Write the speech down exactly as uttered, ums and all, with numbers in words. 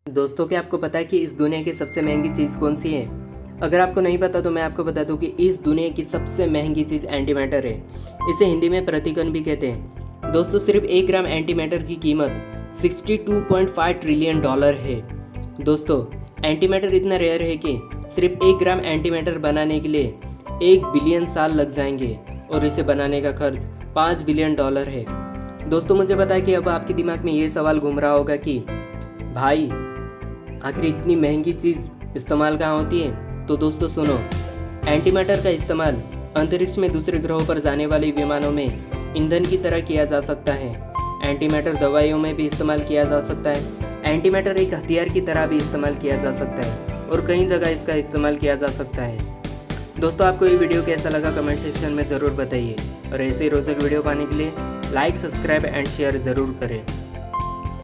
दोस्तों, क्या आपको पता है कि इस दुनिया की सबसे महंगी चीज़ कौन सी है? अगर आपको नहीं पता तो मैं आपको बता दूं कि इस दुनिया की सबसे महंगी चीज़ एंटी मैटर है। इसे हिंदी में प्रतिकण भी कहते हैं। दोस्तों, सिर्फ एक ग्राम एंटी मैटर की कीमत बासठ पॉइंट पाँच ट्रिलियन डॉलर है। दोस्तों, एंटी मैटर इतना रेयर है कि सिर्फ एक ग्राम एंटी मैटर बनाने के लिए एक बिलियन साल लग जाएंगे और इसे बनाने का खर्च पाँच बिलियन डॉलर है। दोस्तों, मुझे पता है कि अब आपके दिमाग में ये सवाल घूम रहा होगा कि भाई आखिर इतनी महंगी चीज़ इस्तेमाल कहाँ होती है? तो दोस्तों सुनो, एंटी मैटर का इस्तेमाल अंतरिक्ष में दूसरे ग्रहों पर जाने वाले विमानों में ईंधन की तरह किया जा सकता है। एंटी मैटर दवाइयों में भी इस्तेमाल किया जा सकता है। एंटी मैटर एक हथियार की तरह भी इस्तेमाल किया जा सकता है और कई जगह इसका इस्तेमाल किया जा सकता है। दोस्तों, आपको ये वीडियो कैसा लगा कमेंट सेक्शन में ज़रूर बताइए और ऐसे ही रोचक वीडियो पाने के लिए लाइक, सब्सक्राइब एंड शेयर ज़रूर करें।